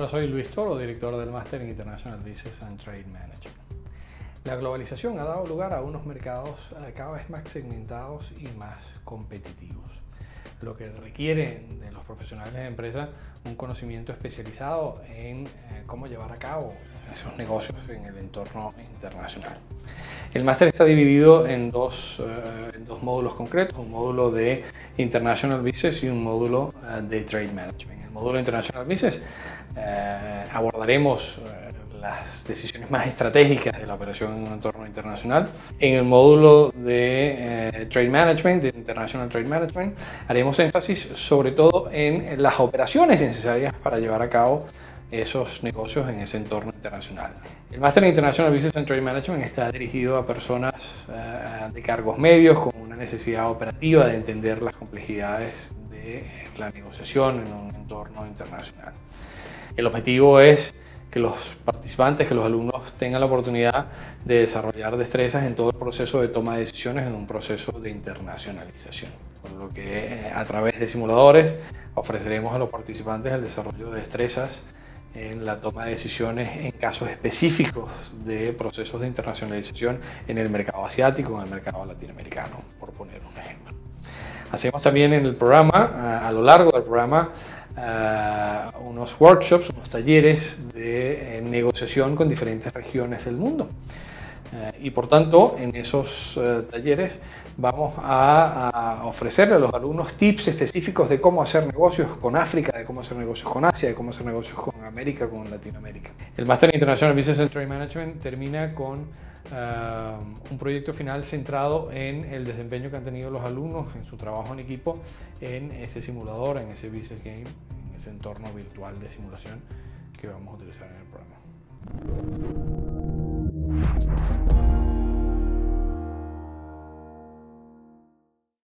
Hola, soy Luis Toro, director del Máster en International Business and Trade Management. La globalización ha dado lugar a unos mercados cada vez más segmentados y más competitivos, lo que requiere de los profesionales de empresa un conocimiento especializado en cómo llevar a cabo esos negocios en el entorno internacional. El máster está dividido en dos módulos concretos, un módulo de International Business y un módulo de Trade Management. En el módulo International Business abordaremos las decisiones más estratégicas de la operación en un entorno internacional. En el módulo de Trade Management, de International Trade Management, haremos énfasis sobre todo en las operaciones necesarias para llevar a cabo esos negocios en ese entorno internacional. El Máster en International Business and Trade Management está dirigido a personas de cargos medios con una necesidad operativa de entender las complejidades de la negociación en un entorno internacional. El objetivo es que los participantes, que los alumnos tengan la oportunidad de desarrollar destrezas en todo el proceso de toma de decisiones en un proceso de internacionalización. Por lo que a través de simuladores ofreceremos a los participantes el desarrollo de destrezas en la toma de decisiones en casos específicos de procesos de internacionalización en el mercado asiático, en el mercado latinoamericano, por poner un ejemplo. Hacemos también en el programa, a lo largo del programa, unos workshops, unos talleres de negociación con diferentes regiones del mundo. Y por tanto, en esos talleres vamos a ofrecerle a los alumnos tips específicos de cómo hacer negocios con África, de cómo hacer negocios con Asia, de cómo hacer negocios con América, con Latinoamérica. El Máster en International Business and Trade Management termina con un proyecto final centrado en el desempeño que han tenido los alumnos en su trabajo en equipo en ese simulador, en ese business game, en ese entorno virtual de simulación que vamos a utilizar en el programa.